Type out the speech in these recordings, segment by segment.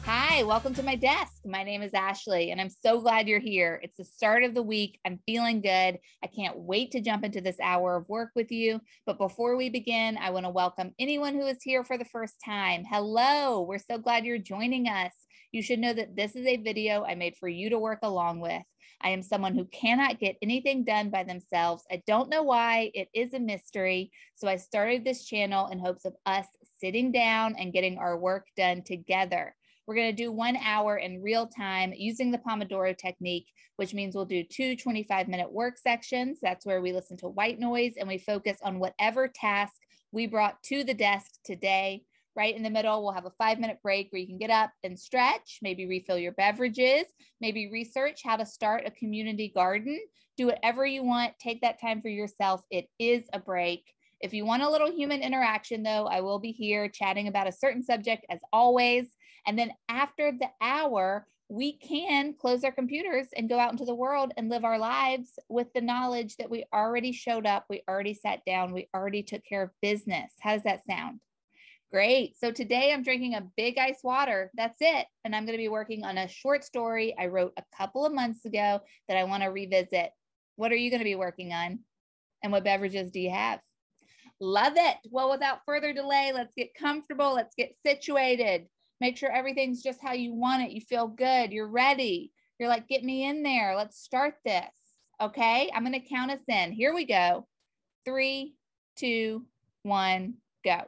Hi, welcome to my desk. My name is Ashley, and I'm so glad you're here. It's the start of the week. I'm feeling good. I can't wait to jump into this hour of work with you. But before we begin, I want to welcome anyone who is here for the first time. Hello, we're so glad you're joining us. You should know that this is a video I made for you to work along with. I am someone who cannot get anything done by themselves. I don't know why. It is a mystery. So I started this channel in hopes of us sitting down and getting our work done together. We're going to do 1 hour in real time using the Pomodoro technique, which means we'll do two 25-minute work sections. That's where we listen to white noise and we focus on whatever task we brought to the desk today. Right in the middle, we'll have a 5-minute break where you can get up and stretch, maybe refill your beverages, maybe research how to start a community garden. Do whatever you want. Take that time for yourself. It is a break. If you want a little human interaction, though, I will be here chatting about a certain subject as always. And then after the hour, we can close our computers and go out into the world and live our lives with the knowledge that we already showed up, we already sat down, we already took care of business. How does that sound? Great. So today I'm drinking a big ice water. That's it. And I'm going to be working on a short story I wrote a couple of months ago that I want to revisit. What are you going to be working on? And what beverages do you have? Love it. Well, without further delay, let's get comfortable. Let's get situated. Make sure everything's just how you want it. You feel good. You're ready. You're like, get me in there. Let's start this. Okay. I'm going to count us in. Here we go. 3, 2, 1, go.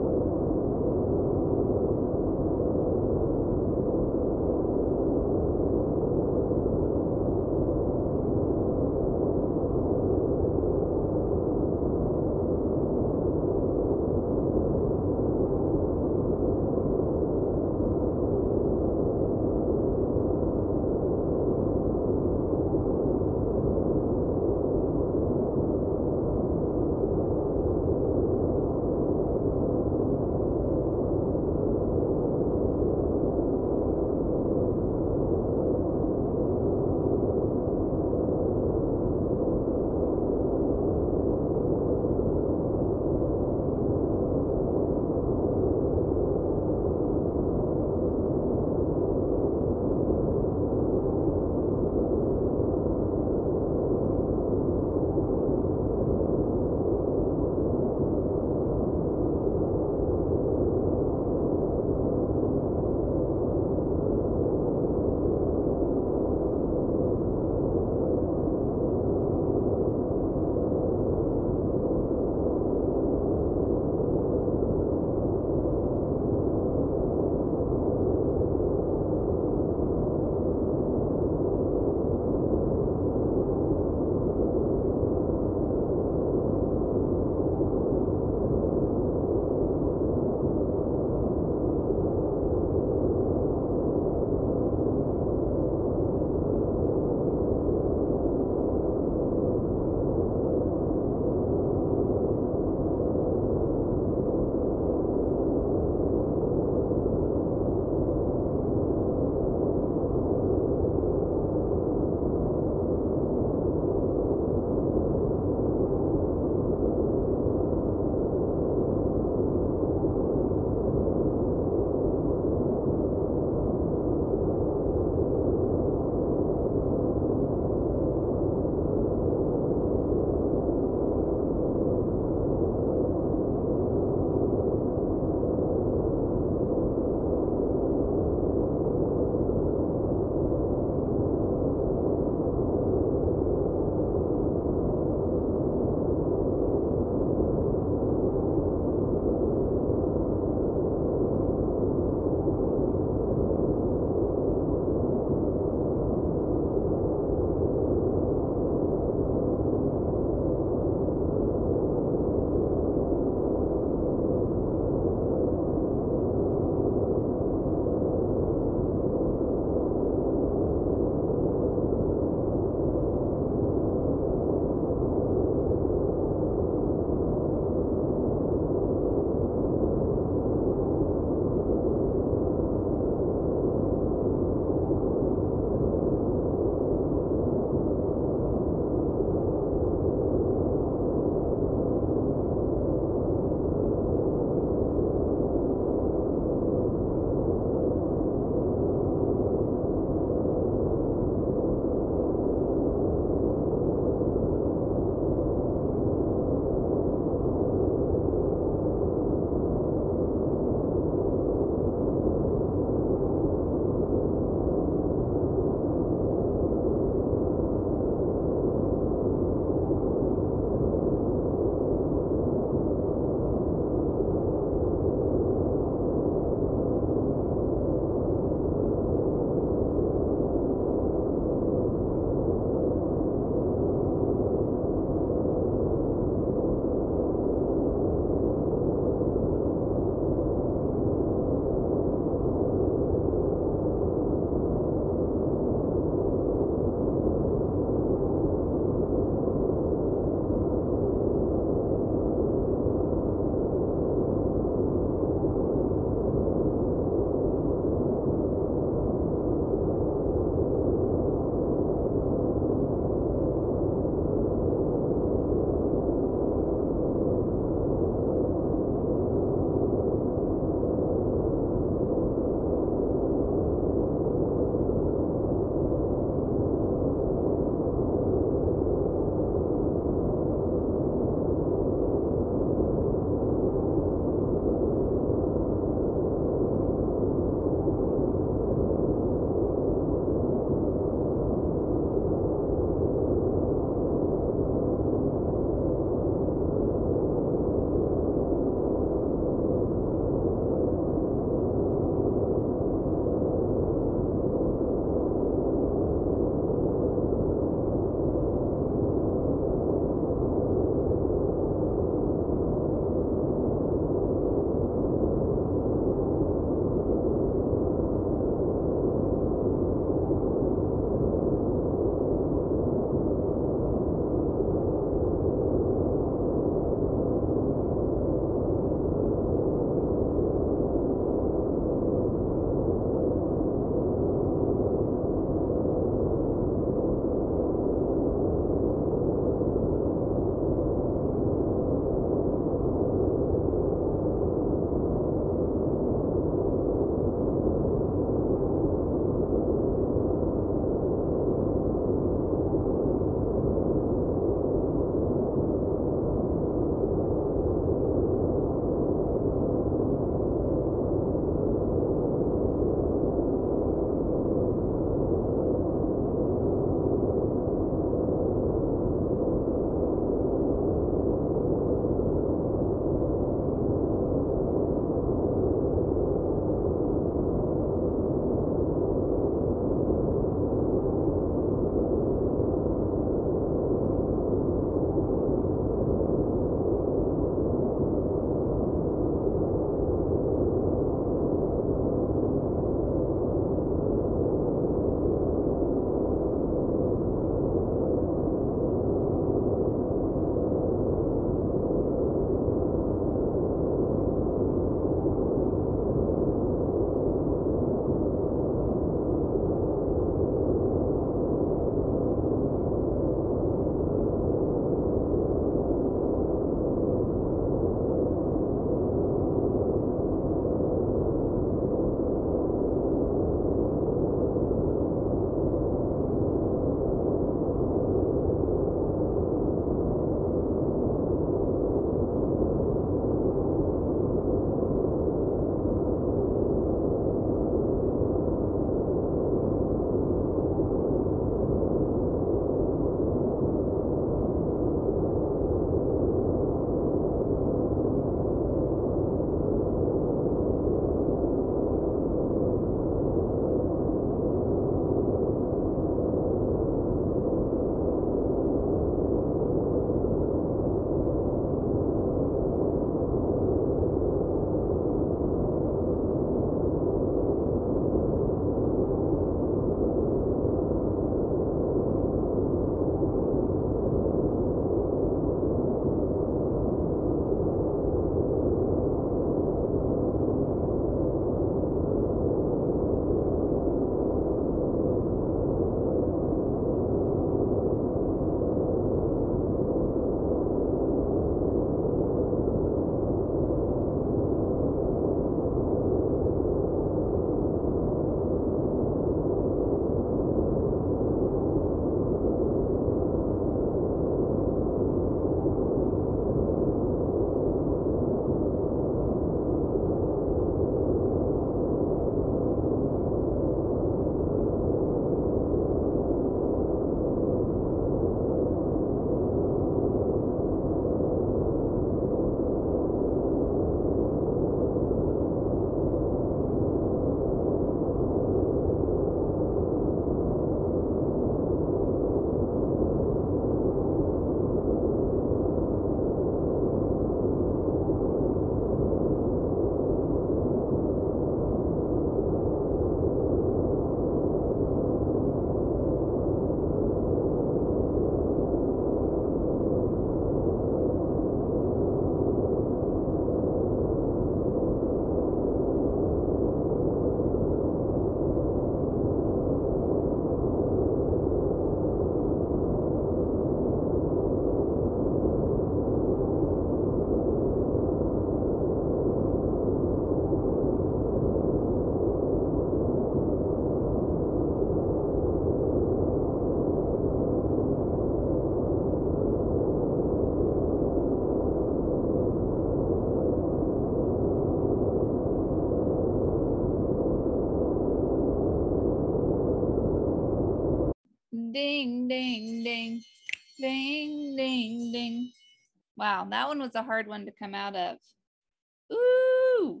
Ding, ding, ding, ding, ding, ding. Wow, that one was a hard one to come out of. Ooh,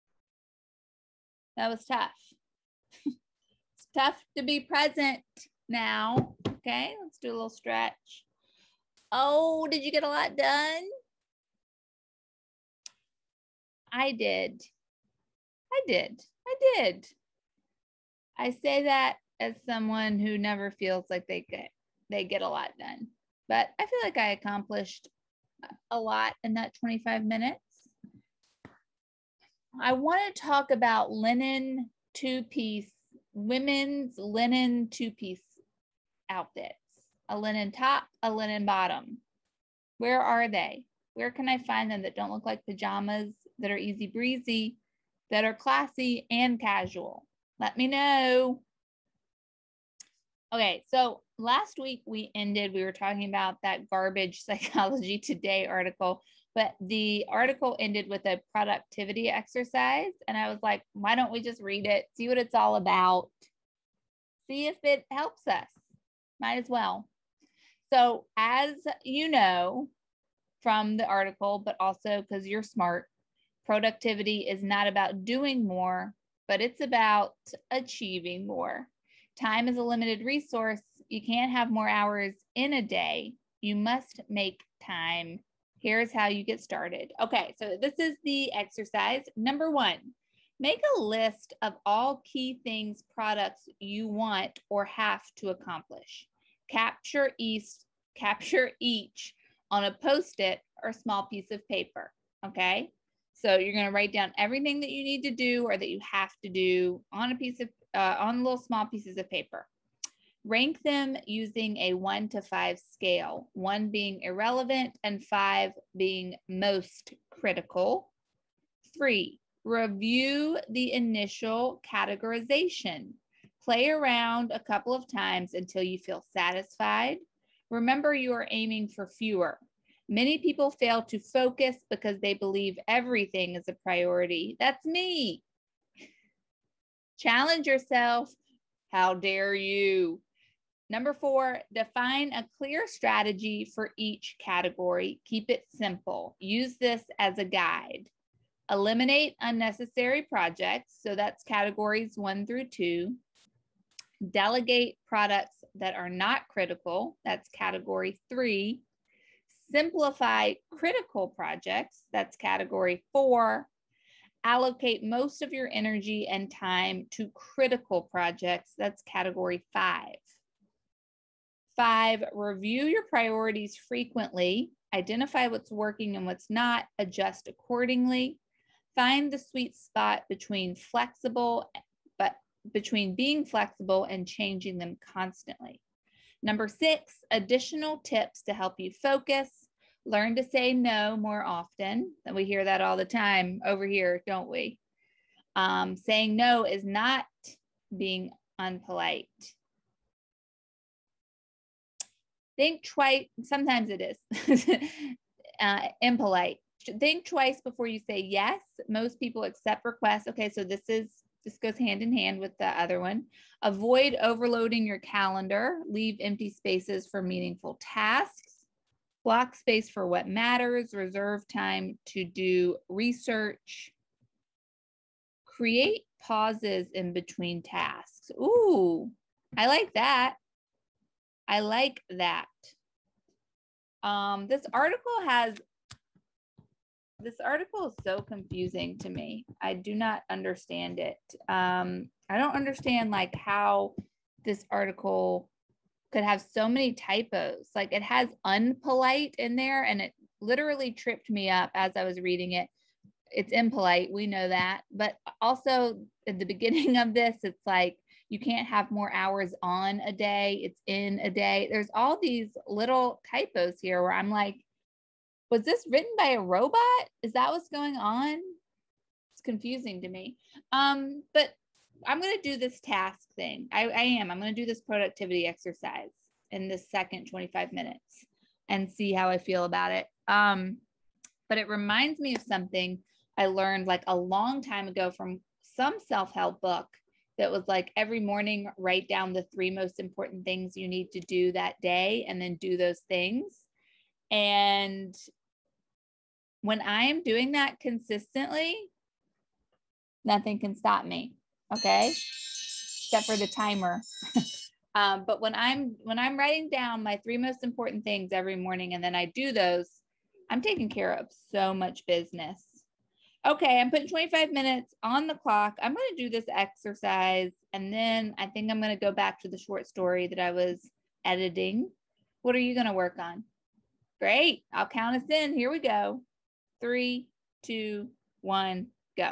that was tough. It's tough to be present now. Okay, let's do a little stretch. Oh, did you get a lot done? I did. I say that as someone who never feels like they get a lot done, but I feel like I accomplished a lot in that 25 minutes. I want to talk about linen two-piece, women's linen two-piece outfits, a linen top, a linen bottom. Where are they? Where can I find them that don't look like pajamas, that are easy breezy, that are classy and casual? Let me know. Okay, so last week we were talking about that garbage Psychology Today article, but the article ended with a productivity exercise. And I was like, why don't we just read it, see what it's all about, see if it helps us? Might as well. So as you know from the article, but also because you're smart, productivity is not about doing more, but it's about achieving more. Time is a limited resource. You can't have more hours in a day. You must make time. Here's how you get started. Okay, so this is the exercise. Number 1, make a list of all key things, products you want or have to accomplish. Capture each on a Post-it or small piece of paper, okay? So you're going to write down everything that you need to do or that you have to do on a piece of, on little small pieces of paper. Rank them using a 1 to 5 scale, 1 being irrelevant and 5 being most critical. 3, review the initial categorization. Play around a couple of times until you feel satisfied. Remember, you are aiming for fewer. Many people fail to focus because they believe everything is a priority. That's me. Challenge yourself. How dare you? Number 4, define a clear strategy for each category. Keep it simple. Use this as a guide. Eliminate unnecessary projects. So that's categories 1 through 2. Delegate products that are not critical. That's category 3. Simplify critical projects. That's category 4. Allocate most of your energy and time to critical projects. That's category 5. 5, review your priorities frequently. Identify what's working and what's not. Adjust accordingly. Find the sweet spot between being flexible and changing them constantly. Number 6, additional tips to help you focus. Learn to say no more often. And we hear that all the time over here, don't we? Saying no is not being unpolite. Think twice. Sometimes it is impolite. Think twice before you say yes. Most people accept requests. Okay, so this goes hand in hand with the other one. Avoid overloading your calendar. Leave empty spaces for meaningful tasks. Block space for what matters. Reserve time to do research. Create pauses in between tasks. Ooh, I like that. I like that. This article is so confusing to me. I do not understand it. I don't understand like how this article could have so many typos. Like it has unpolite in there and it literally tripped me up as I was reading it. It's impolite, we know that. But also at the beginning of this, it's like you can't have more hours on a day. It's in a day. There's all these little typos here where I'm like, was this written by a robot? Is that what's going on? It's confusing to me. But I'm going to do this task thing. I am. I'm going to do this productivity exercise in this second 25 minutes and see how I feel about it. But it reminds me of something I learned like a long time ago from some self-help book. that was like every morning, write down the 3 most important things you need to do that day and then do those things. And when I am doing that consistently, nothing can stop me. Okay. Except for the timer. But when I'm writing down my 3 most important things every morning and then I do those, I'm taking care of so much business. Okay, I'm putting 25 minutes on the clock. I'm going to do this exercise, and then I think I'm going to go back to the short story that I was editing. What are you going to work on? Great. I'll count us in. Here we go. 3, 2, 1, go.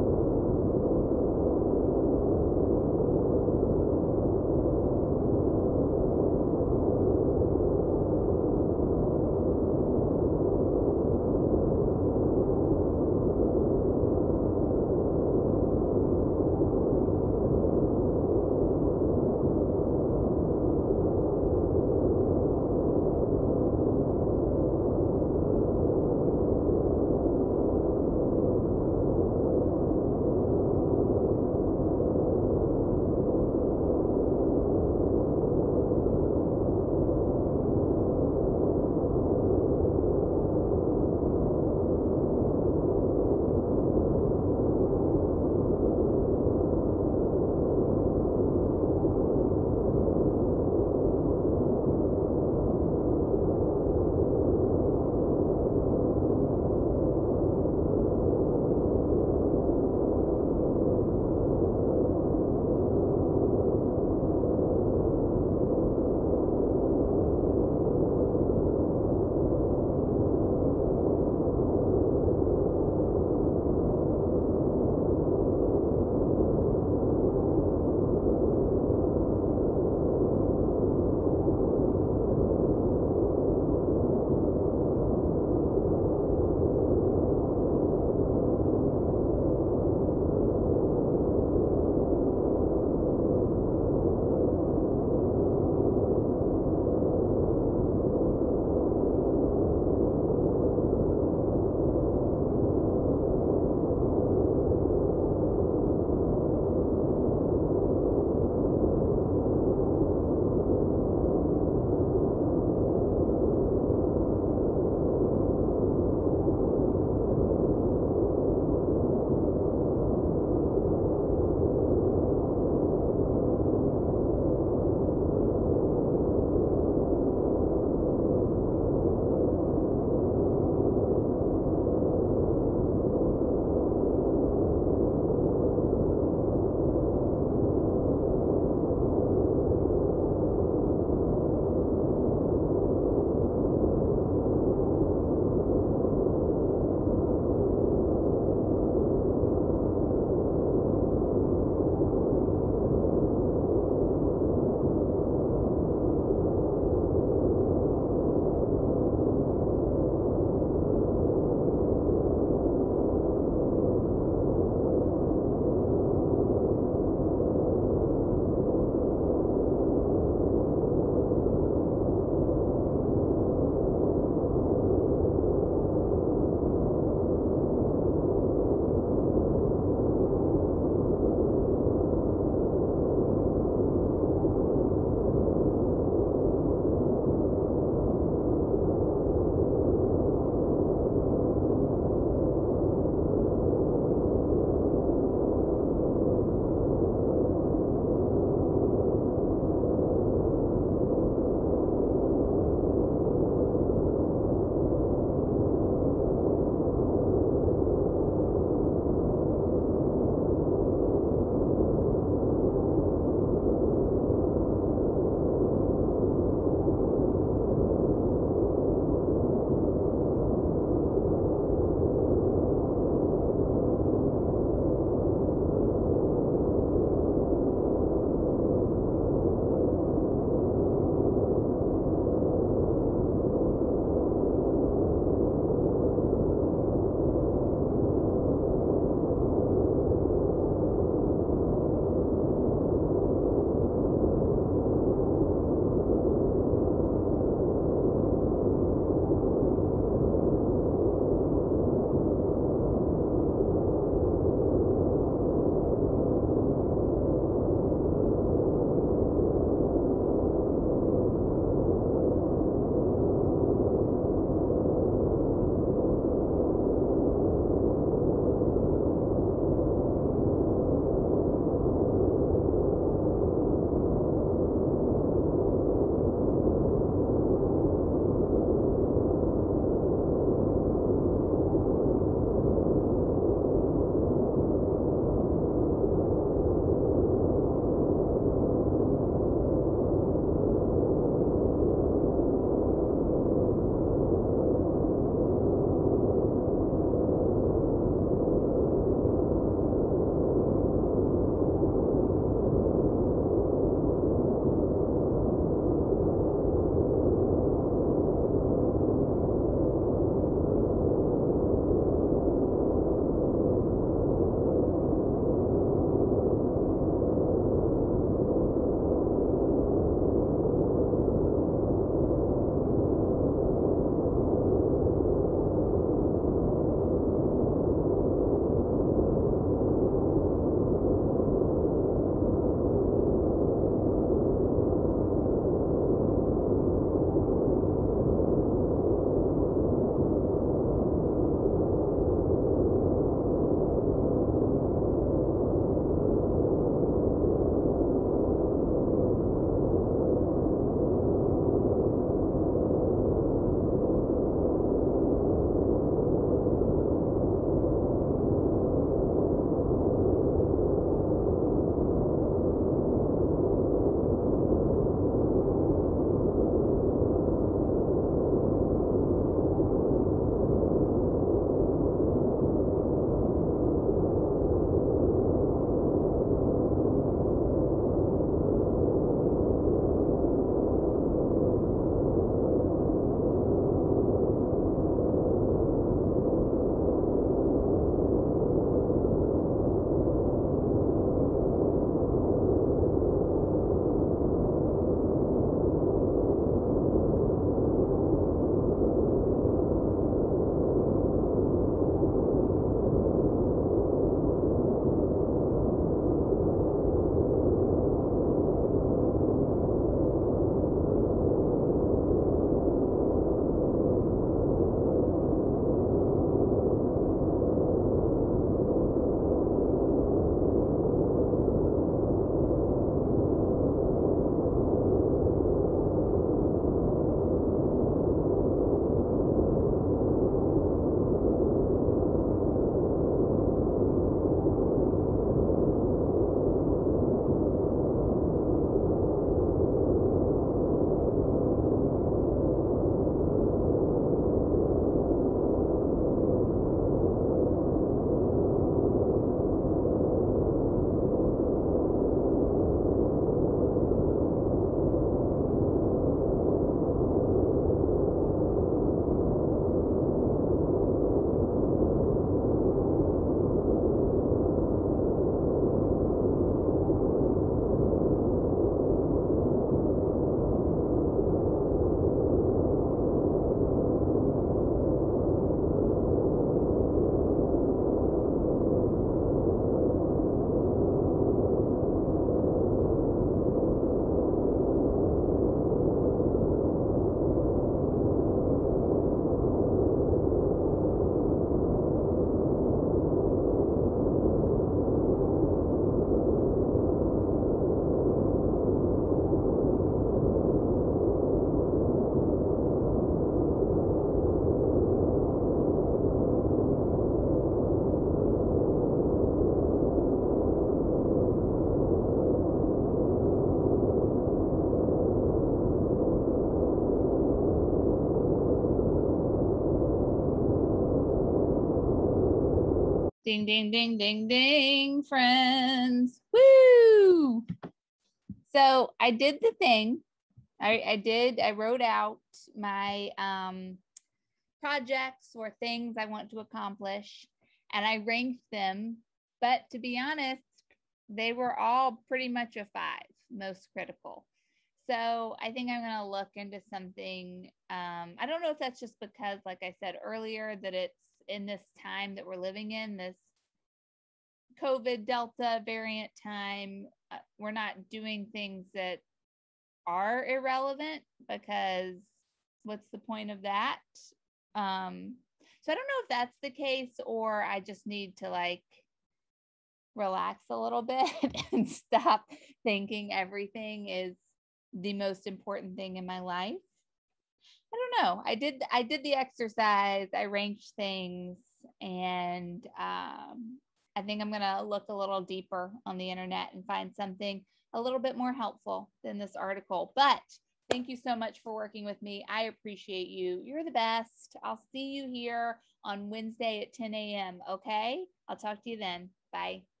Ding, ding, ding, ding, ding, friends. Woo! So I did the thing. I wrote out my projects or things I want to accomplish, and I ranked them. But to be honest, they were all pretty much a 5, most critical. So I think I'm going to look into something. I don't know if that's just because, like I said earlier, that it's in this time that we're living in, this COVID Delta variant time. We're not doing things that are irrelevant, because what's the point of that? So I don't know if that's the case, or I just need to like relax a little bit and stop thinking everything is the most important thing in my life. I don't know. I did the exercise. I ranked things, and I think I'm going to look a little deeper on the internet and find something a little bit more helpful than this article. But thank you so much for working with me. I appreciate you. You're the best. I'll see you here on Wednesday at 10 a.m. Okay? I'll talk to you then. Bye.